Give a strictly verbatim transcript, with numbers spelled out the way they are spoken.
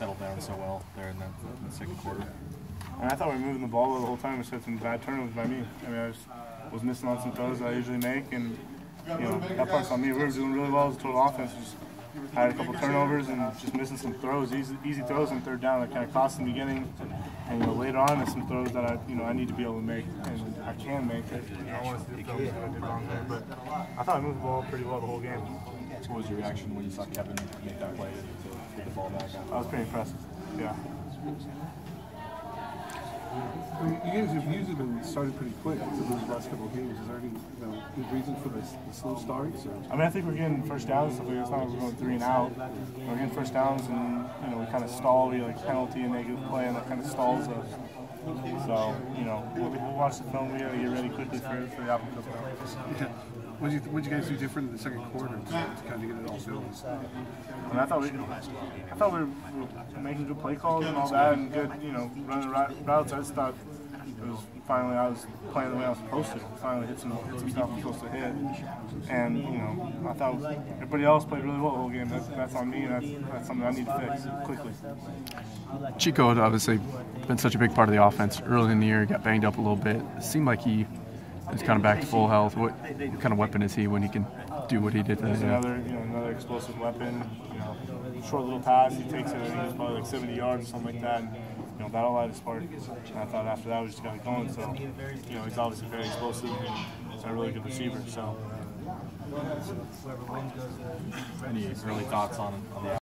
settled down so well there in the, in the second quarter. And I thought we were moving the ball well the whole time. We had some bad turnovers by me. I mean, I was, was missing on some throws that I usually make, and you know that part's on me. We were doing really well as a total offense. Just had a couple turnovers and just missing some throws, easy, easy throws on third down that kind of cost in the beginning. And you know later on, there's some throws that I you know I need to be able to make, and I can make. You know, I want to see the throws that I did wrong there, but I thought I moved the ball pretty well the whole game. So what was your reaction when you saw Kevin make that play to get the ball back? I was pretty impressed. Yeah. I mean, you guys have usually been started pretty quick for those last couple of games. Is there any you know, good reason for this, the slow starts? Or? I mean, I think we're getting first downs. So it's not like we're going three and out. We're getting first downs, and you know we kind of stall. We like penalty and negative play, and that kind of stalls us. So you know we'll, we'll watch the film. We gotta get ready quickly for for the Apple Cup. Yeah. What did you, you guys do different in the second quarter to, to kind of get it all filled? And I thought we, I thought we were, we were making good play calls and all that, and good, you know, running routes. I just thought it was finally I was playing the way I was supposed to. Finally hit some hit some stuff I'm supposed to hit, and you know, I thought everybody else played really well the whole game. That's that's on me, and that's that's something I need to fix quickly. Chico had obviously been such a big part of the offense early in the year. He got banged up a little bit. It seemed like he is kind of back to full health. What kind of weapon is he when he can do what he did today? He's another, you know, another explosive weapon. You know, short little pass. He takes it. I think it's probably like seventy yards or something like that. And, you know, that'll light a spark. And I thought after that we just got it going. So, you know, he's obviously very explosive and a really good receiver. So. Any early thoughts on on the